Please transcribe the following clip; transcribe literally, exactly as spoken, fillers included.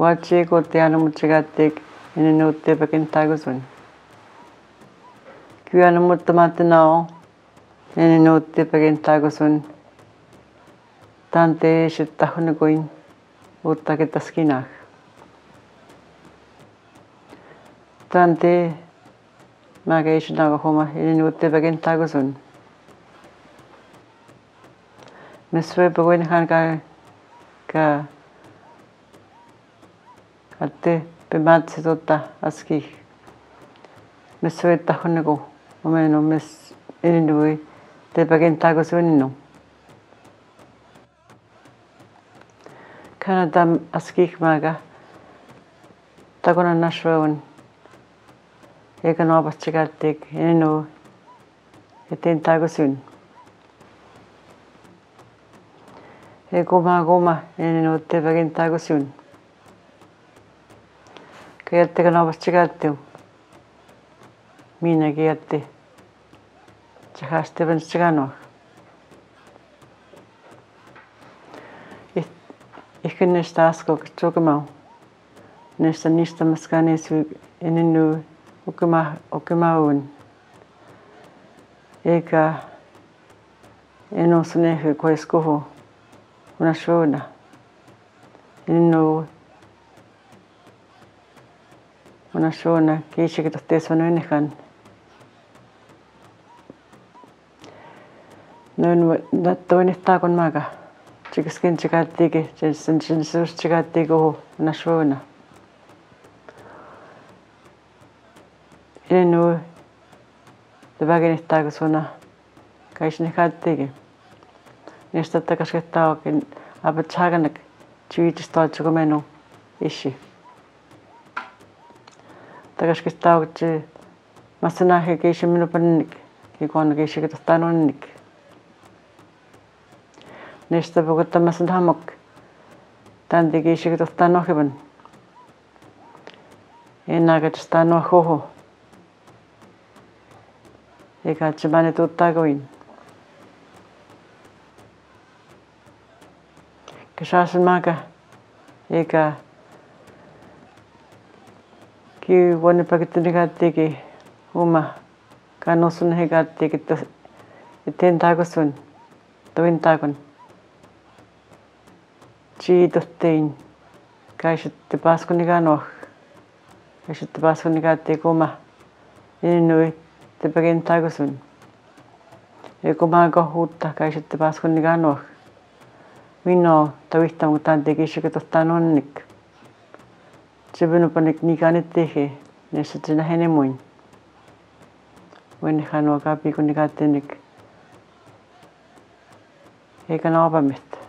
Wachi ko te anu muchigatik ininutte pakintagusun. Kyanu muttamatinao ininutte pakintagusun. Tante shittahunukuin uttakitaskinak. Tante magaishinagahoma ininutte pakintagusun. Mesue paguin han ka ka ate pematsi tota aski. Mesue tahunuku omeno mes ininui te pakintagusuninu. Kana tam askik maga takuna nashwaun eka novas chigatik ininu etin tagusun. E goma goma ininu te pakintagusun. Kayatte ka novas chigatiu. Mina kayatte. Chahaste van chigano. Ihkin nesta asko chukimau. Nesta nista maskani su ininu ukima ukimaun. Eka eno sunehu koiskuhu una shona. Ininu una shona kishikitaste sonuinikan. Noin nattoinittaa kun maga. Chikiskin chikatiki, jensen jensus chikatiko una shona. Ininu te vaginittaa kun suna kaisnikatiki. Niistä takasketaukin apachaganak chiitistaa chukumenu ishi. Takasketaukin masanahe kiishi minu panik kikuana kiishi kitahtanunnik. Niistä puhuttamasan hamok tanti kiishi kitahtanuhivan. Ennaakatistaan eikä tsemani tuuttakoin. Kesäsen maga eikä ki vuonna pakittini kattiki uma kannusun he kattiki eteen takusun toin takun. Chiitottein kaisitte paskuni kanoh. Kaisitte paskuni kattiki uma inui te pakin takusun. Eiku maaga huutta kaisitte paskuni kanoh. Minno tawihta mu tante kishi kitottan onnik. Tsibunu panik nikanit tehe nessa tsina henemuin. Wenne hanua kapi kun nikatenik. Eikä naapamista.